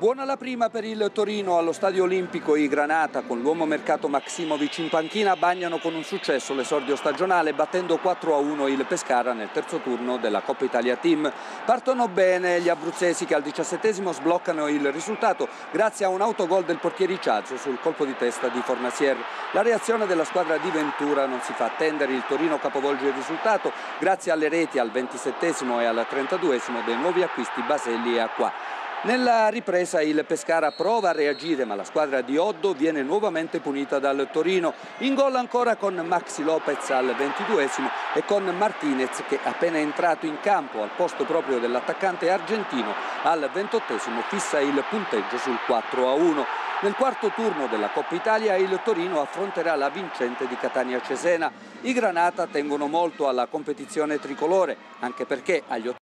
Buona la prima per il Torino. Allo Stadio Olimpico i Granata, con l'uomo mercato Maksimovic in panchina, bagnano con un successo l'esordio stagionale battendo 4-1 il Pescara nel terzo turno della Coppa Italia Team. Partono bene gli abruzzesi che al 17° sbloccano il risultato grazie a un autogol del portiere Icazzo sul colpo di testa di Fornasier. La reazione della squadra di Ventura non si fa attendere, il Torino capovolge il risultato grazie alle reti al 27° e al 32° dei nuovi acquisti Baselli e Acqua. Nella ripresa il Pescara prova a reagire, ma la squadra di Oddo viene nuovamente punita dal Torino. In gol ancora con Maxi Lopez al 22° e con Martinez che appena entrato in campo al posto proprio dell'attaccante argentino al 28° fissa il punteggio sul 4-1. Nel quarto turno della Coppa Italia il Torino affronterà la vincente di Catania Cesena. I Granata tengono molto alla competizione tricolore, anche perché agli